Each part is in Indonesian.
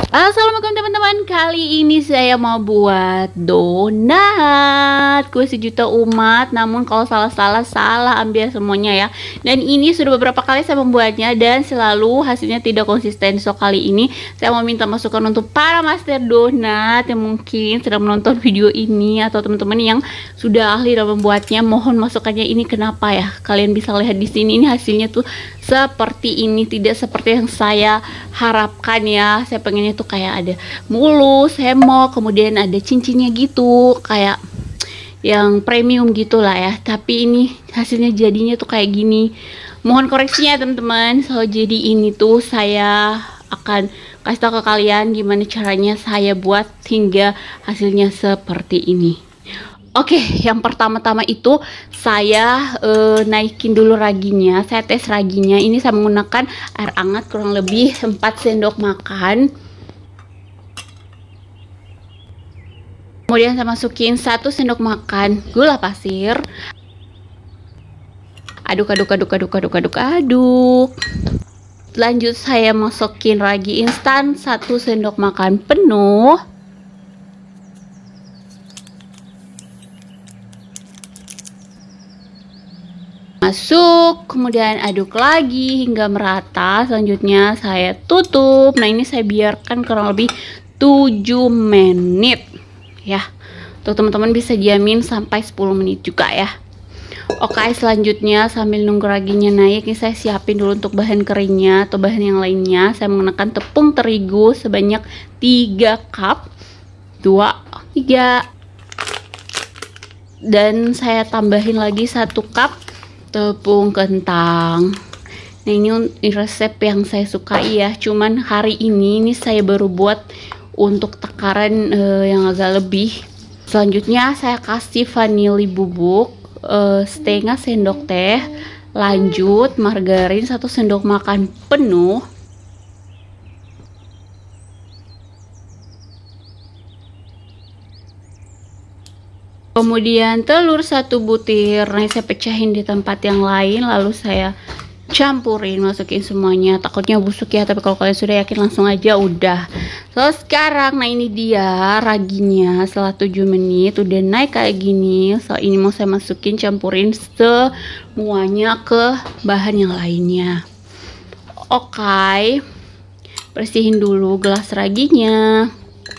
Assalamualaikum teman-teman. Kali ini saya mau buat donat kue sejuta umat. Namun kalau salah ambil semuanya ya. Dan ini sudah beberapa kali saya membuatnya dan selalu hasilnya tidak konsisten. So kali ini saya mau minta masukan untuk para master donat yang mungkin sedang menonton video ini, atau teman-teman yang sudah ahli dalam membuatnya. Mohon masukannya, ini kenapa ya? Kalian bisa lihat di sini, ini hasilnya tuh seperti ini, tidak seperti yang saya harapkan ya. Saya pengennya tuh kayak ada mulus, hemok, kemudian ada cincinnya gitu, kayak yang premium gitulah ya. Tapi ini hasilnya jadinya tuh kayak gini. Mohon koreksinya teman-teman. So jadi ini tuh saya akan kasih tahu ke kalian gimana caranya saya buat hingga hasilnya seperti ini. Oke, yang pertama-tama itu saya naikin dulu raginya. Saya tes raginya. Ini saya menggunakan air hangat kurang lebih 4 sendok makan. Kemudian saya masukin 1 sendok makan gula pasir. Aduk. Lanjut saya masukin ragi instan 1 sendok makan penuh. Masuk, kemudian aduk lagi hingga merata. Selanjutnya saya tutup. Nah ini saya biarkan kurang lebih 7 menit ya. Untuk teman-teman bisa jamin sampai 10 menit juga ya. Oke, selanjutnya sambil nunggu raginya naik, ini saya siapin dulu untuk bahan keringnya atau bahan yang lainnya. Saya menggunakan tepung terigu sebanyak 3 cup, 2, 3, dan saya tambahin lagi 1 cup tepung kentang. Nah ini resep yang saya sukai ya, cuman hari ini saya baru buat untuk takaran yang agak lebih. Selanjutnya saya kasih vanili bubuk setengah sendok teh. Lanjut margarin 1 sendok makan penuh. Kemudian telur 1 butir. Nah saya pecahin di tempat yang lain, lalu saya campurin, masukin semuanya. Takutnya busuk ya, tapi kalau kalian sudah yakin langsung aja udah. So sekarang, nah ini dia raginya setelah 7 menit udah naik kayak gini. So ini mau saya masukin, campurin semuanya ke bahan yang lainnya. Oke, bersihin dulu gelas raginya.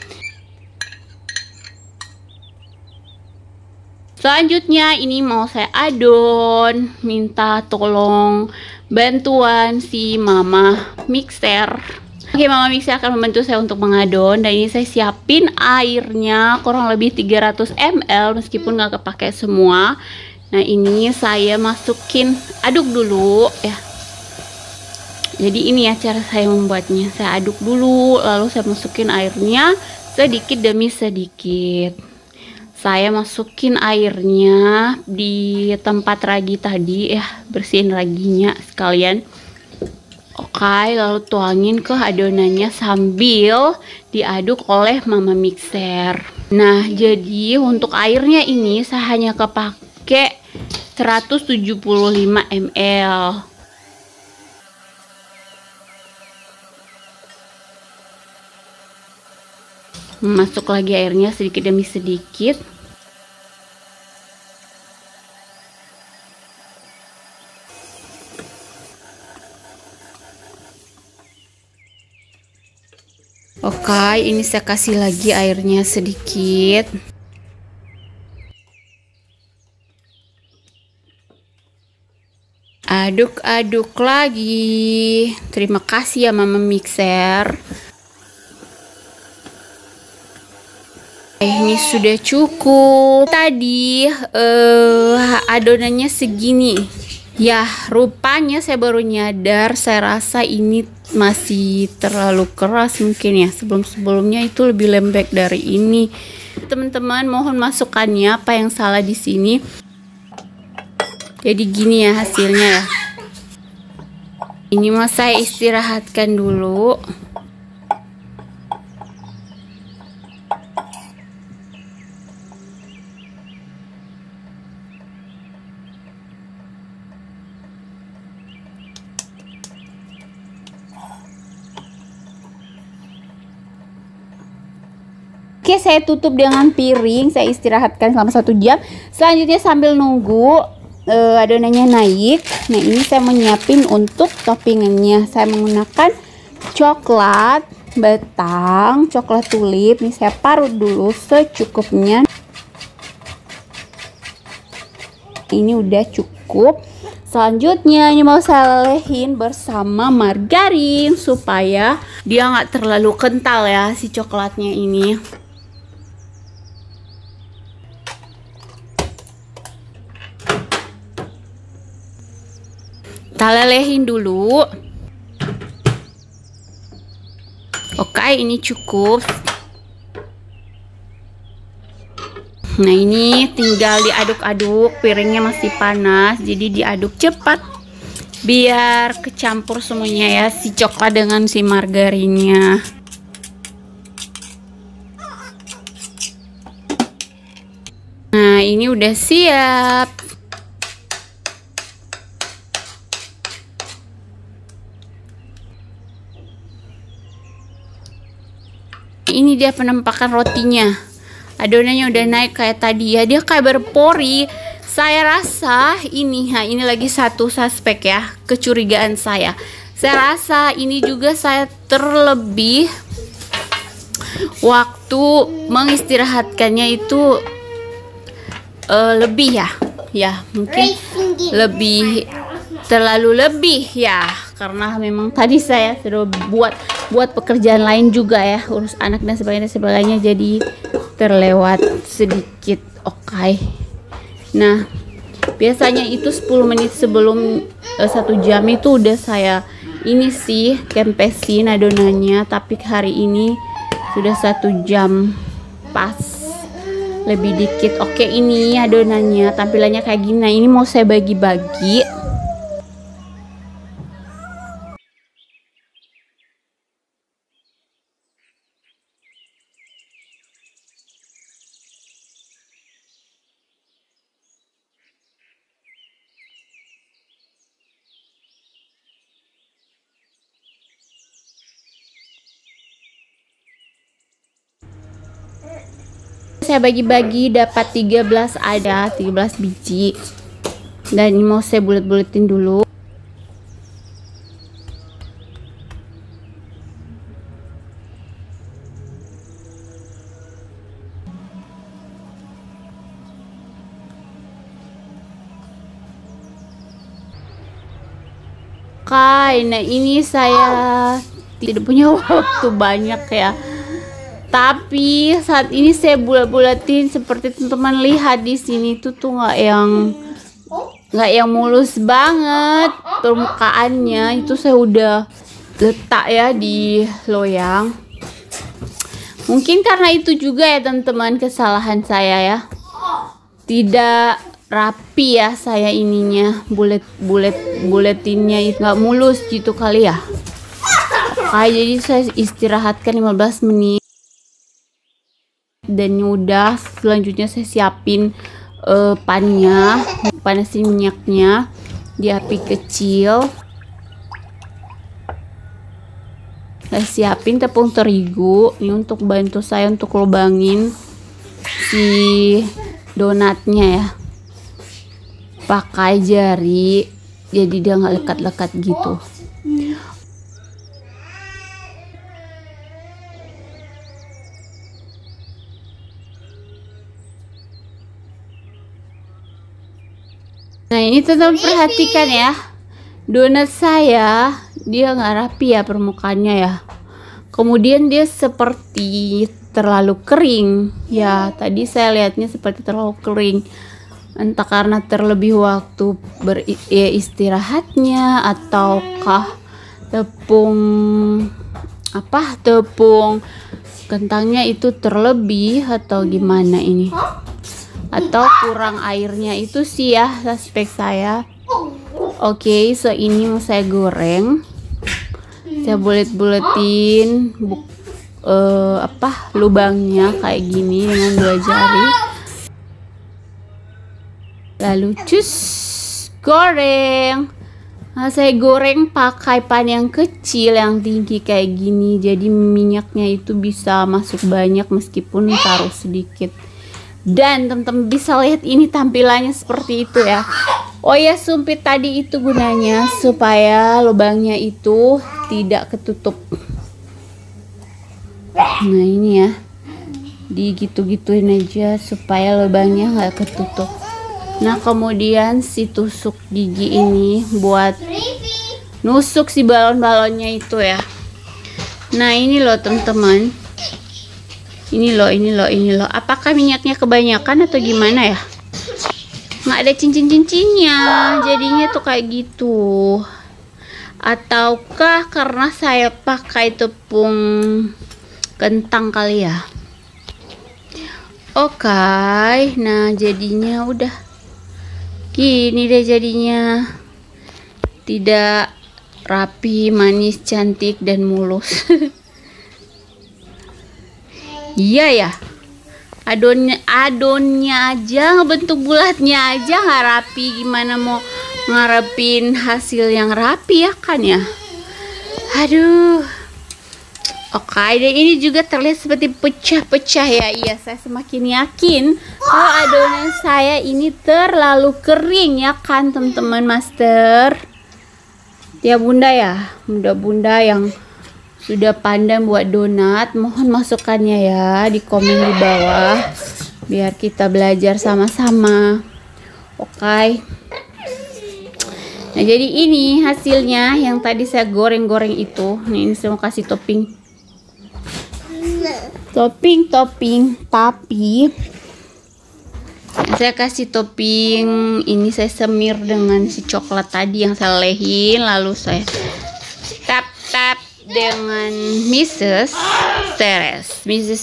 Selanjutnya ini mau saya adon, minta tolong bantuan si mama mixer. Oke, mama mixer akan membantu saya untuk mengadon. Dan ini saya siapin airnya kurang lebih 300 ml meskipun nggak kepake semua. Nah ini saya masukin, aduk dulu ya. Jadi ini ya cara saya membuatnya. Saya aduk dulu, lalu saya masukin airnya sedikit demi sedikit. Saya masukin airnya di tempat ragi tadi ya, bersihin raginya sekalian. Oke, lalu tuangin ke adonannya sambil diaduk oleh mama mixer. Nah jadi untuk airnya ini saya hanya kepake 175 ml. Masuk lagi airnya sedikit demi sedikit. Oke, ini saya kasih lagi airnya sedikit. Aduk-aduk lagi. Terima kasih ya mama mixer. Ini sudah cukup. Tadi adonannya segini ya, rupanya saya baru nyadar. Saya rasa ini masih terlalu keras mungkin ya. Sebelumnya itu lebih lembek dari ini. Teman-teman mohon masukannya, apa yang salah di sini. Jadi gini ya hasilnya ya. Ini mau saya istirahatkan dulu. Oke, saya tutup dengan piring. Saya istirahatkan selama 1 jam. Selanjutnya sambil nunggu adonannya naik. Nah, ini saya menyiapin untuk toppingannya. Saya menggunakan coklat batang, coklat tulip. Ini saya parut dulu secukupnya. Ini udah cukup. Selanjutnya ini mau saya lelehin bersama margarin supaya dia nggak terlalu kental ya si coklatnya ini. Kita lelehin dulu. Oke, ini cukup. Nah, ini tinggal diaduk-aduk, piringnya masih panas, jadi diaduk cepat biar kecampur semuanya ya, si coklat dengan si margarinnya. Nah, ini udah siap. Ini dia penampakan rotinya. Adonannya udah naik kayak tadi ya, dia kayak berpori. Saya rasa ini lagi satu suspek ya, kecurigaan saya. Saya rasa ini juga saya terlebih waktu mengistirahatkannya itu lebih ya mungkin lebih terlalu lebih ya, karena memang tadi saya sudah buat pekerjaan lain juga ya, urus anak dan sebagainya, jadi terlewat sedikit. Oke. Nah, biasanya itu 10 menit sebelum 1 jam itu udah saya ini sih kempesin adonannya, tapi hari ini sudah 1 jam pas lebih dikit. Oke, ini adonannya tampilannya kayak gini. Nah, ini mau saya bagi-bagi. Saya bagi-bagi dapat 13 biji, dan ini mau saya bulet-buletin dulu. Nah ini saya tidak punya waktu banyak ya, tapi saat ini saya bulat-bulatin seperti teman-teman lihat di sini tuh nggak yang mulus banget permukaannya. Itu saya udah letak ya di loyang. Mungkin karena itu juga ya teman-teman kesalahan saya ya, tidak rapi ya saya ininya, buletinnya itu nggak mulus gitu kali ya. Jadi saya istirahatkan 15 menit. Dan udah, selanjutnya saya siapin pannya, panasin minyaknya di api kecil. Saya siapin tepung terigu ini untuk bantu saya untuk lubangin si donatnya ya, pakai jari jadi dia nggak lekat-lekat gitu. Nah ini teman-teman perhatikan ya, donat saya dia nggak rapi ya permukaannya ya, kemudian dia seperti terlalu kering ya. Tadi saya lihatnya seperti terlalu kering, entah karena terlebih waktu beristirahatnya ataukah tepung kentangnya itu terlebih atau gimana ini, atau kurang airnya. Itu sih ya suspek saya. Oke, so ini mau saya goreng. Saya bulet-buletin lubangnya kayak gini dengan 2 jari. Lalu cus goreng. Saya goreng pakai pan yang kecil yang tinggi kayak gini, jadi minyaknya itu bisa masuk banyak meskipun taruh sedikit. Dan teman-teman bisa lihat ini tampilannya seperti itu ya. Oh ya, sumpit tadi itu gunanya supaya lubangnya itu tidak ketutup. Nah ini ya, digitu-gituin aja supaya lubangnya nggak ketutup. Nah kemudian si tusuk gigi ini buat nusuk si balon-balonnya itu ya. Nah ini loh teman-teman, ini loh. Apakah minyaknya kebanyakan atau gimana ya? Nggak ada cincin-cincinnya, jadinya tuh kayak gitu. Ataukah karena saya pakai tepung kentang kali ya? Oke, nah jadinya udah gini deh jadinya, tidak rapi, manis, cantik, dan mulus. Iya ya, adonnya aja, bentuk bulatnya aja nggak rapi, gimana mau ngarepin hasil yang rapi ya kan ya. Aduh. Oke, dan ini juga terlihat seperti pecah-pecah ya. Iya, saya semakin yakin kalau adonan saya ini terlalu kering ya kan teman-teman master. Ya bunda ya, bunda-bunda yang sudah pandai buat donat, mohon masukannya ya di komen di bawah biar kita belajar sama-sama. Oke. Nah jadi ini hasilnya yang tadi saya goreng-goreng itu. Nah ini saya mau kasih topping, tapi saya kasih topping ini, saya semir dengan si coklat tadi yang saya lehin, lalu saya tap dengan Mrs. Ceres.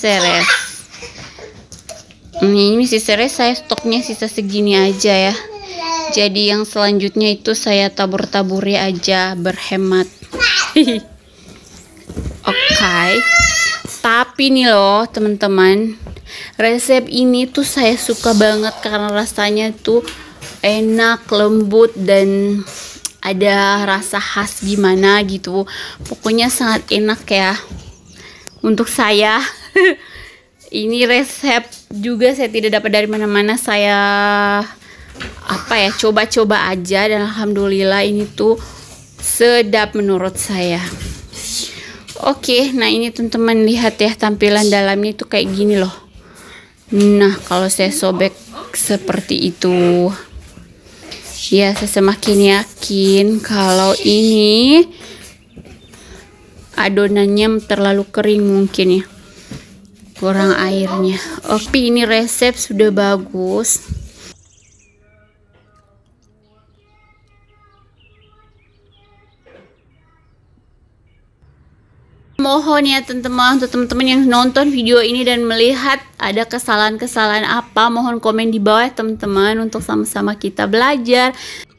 Ini Mrs. Ceres saya stoknya sisa segini aja ya, jadi yang selanjutnya itu saya tabur-taburi aja, berhemat. Oke. Tapi nih loh teman-teman, resep ini tuh saya suka banget karena rasanya tuh enak, lembut, dan ada rasa khas gimana gitu. Pokoknya sangat enak ya untuk saya. Ini resep juga saya tidak dapat dari mana-mana, saya coba-coba aja, dan alhamdulillah ini tuh sedap menurut saya. Oke, nah ini teman-teman lihat ya tampilan dalamnya itu kayak gini loh. Nah kalau saya sobek seperti itu ya, saya semakin yakin kalau ini adonannya terlalu kering mungkin ya, kurang airnya. Oke, ini resep sudah bagus. Mohon ya teman-teman, untuk teman-teman yang nonton video ini dan melihat ada kesalahan-kesalahan apa, mohon komen di bawah ya teman-teman, untuk sama-sama kita belajar.